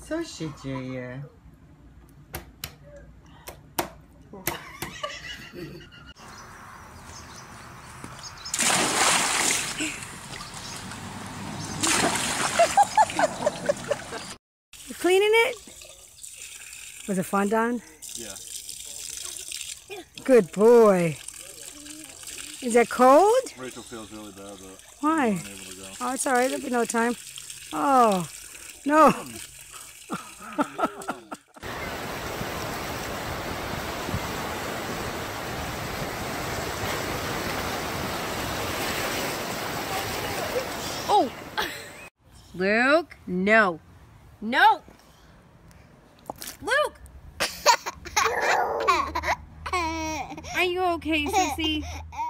Co się dzieje? You cleaning it? Was it fun, Don? Yeah. Good boy. Is it cold? Rachel feels really bad, but Why? I'm unable to go. Oh, it's all right. There'll be no time. Oh, no. Oh! Luke, no. No! Luke! Are you okay, sissy?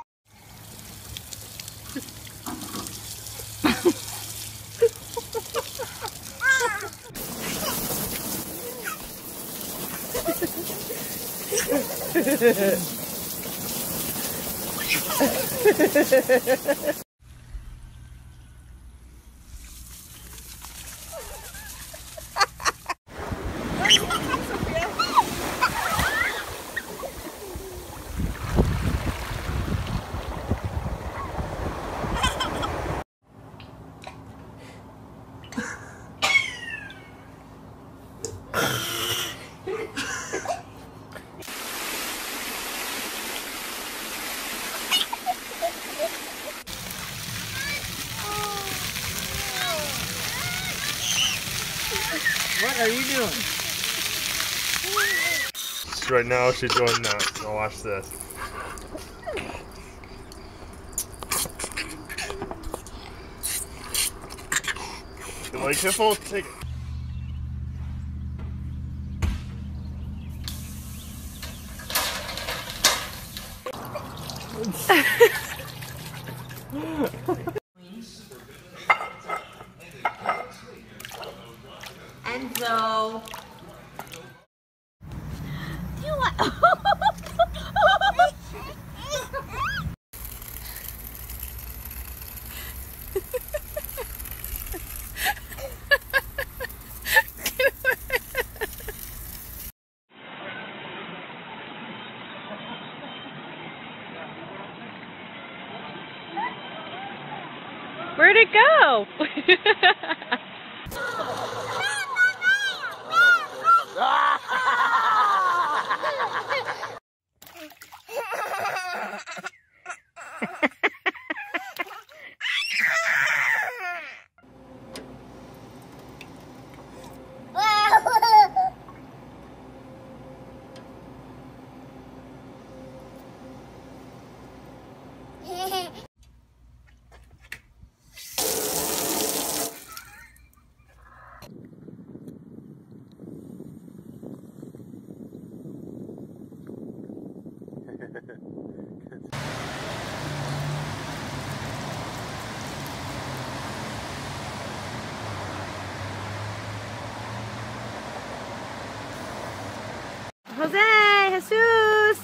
What are you doing? Right now she's doing that. Now watch this. You like Hippo? Take it. Enzo. You what? Where'd it go? Jose, Jesus.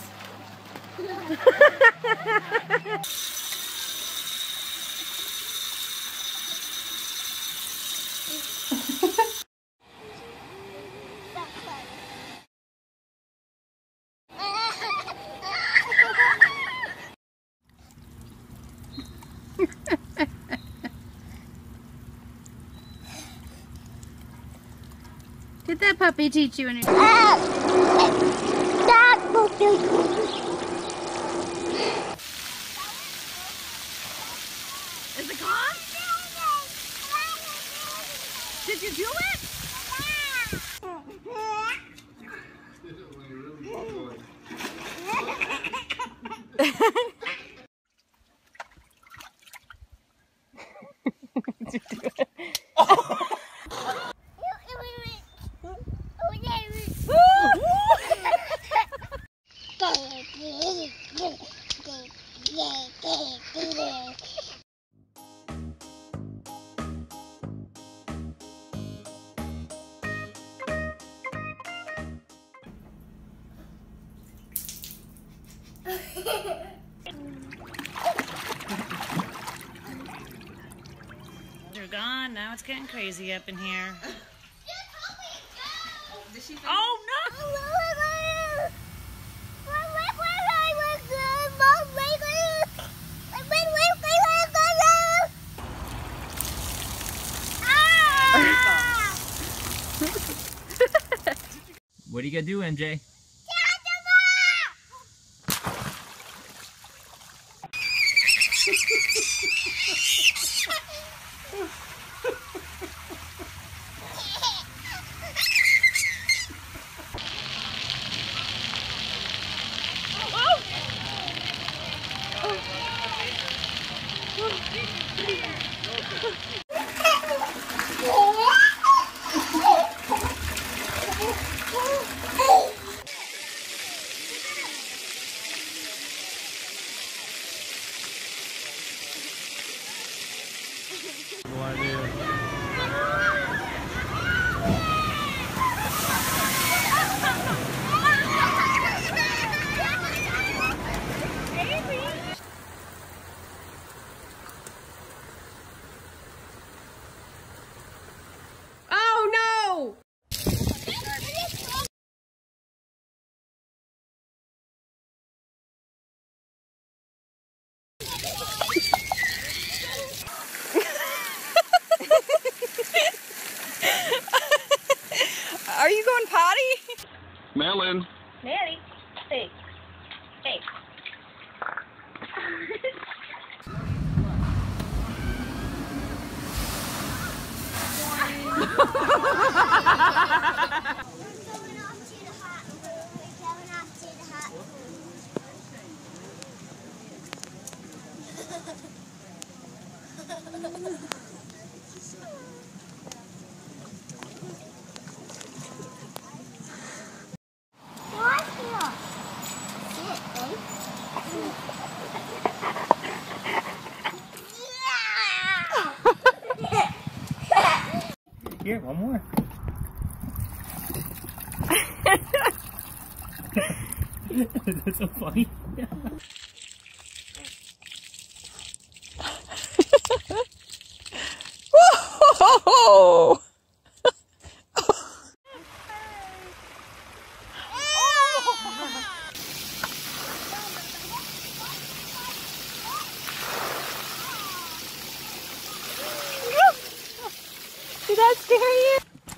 Did that puppy teach you anything? Is it gone? Did you do it? They're gone. Now it's getting crazy up in here. What are you gonna do, MJ? Are you going potty? Melon. Maddie, hey. Hey. Here, one more. That's so funny. Whoa! Did that scare you?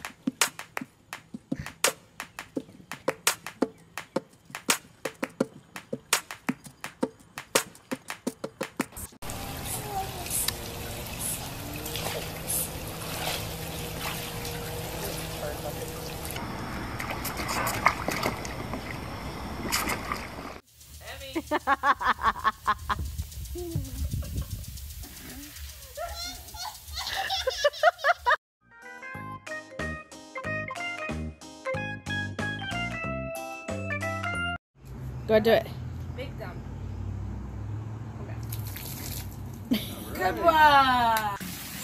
Go ahead, do it. Big dump. Good one.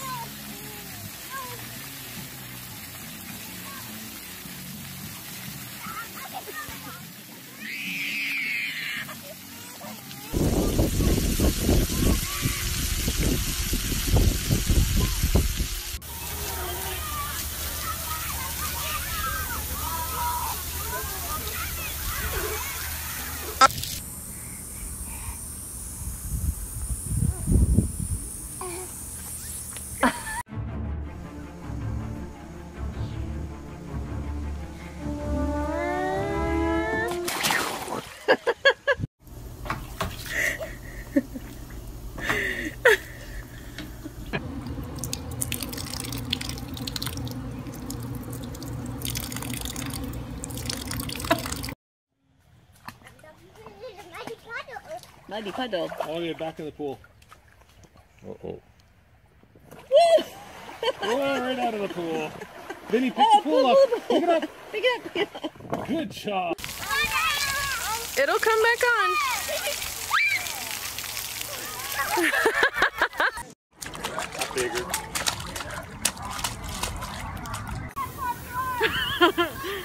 Muddy puddle. I want to get back in the pool. Uh-oh. Whoa, right out of the pool. Vinny, pick the pool up. Pick it up. Pick it up. Pick it up. Good job. It'll come back on. Bigger.